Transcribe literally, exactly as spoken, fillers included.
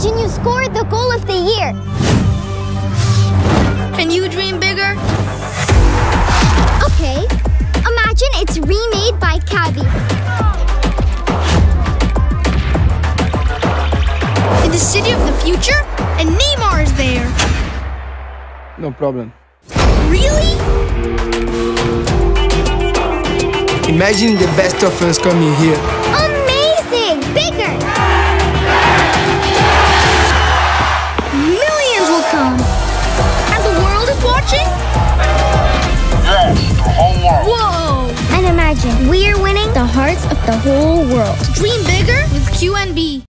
Imagine you scored the goal of the year. Can you dream bigger? Okay. Imagine it's remade by Cabbie. In the city of the future, and Neymar is there. No problem. Really? Imagine the best of us coming here. Amazing! Bigger! Millions will come. And the world is watching? Yes, the whole world. Whoa! And imagine we're winning the hearts of the whole world. Dream bigger with Q N B.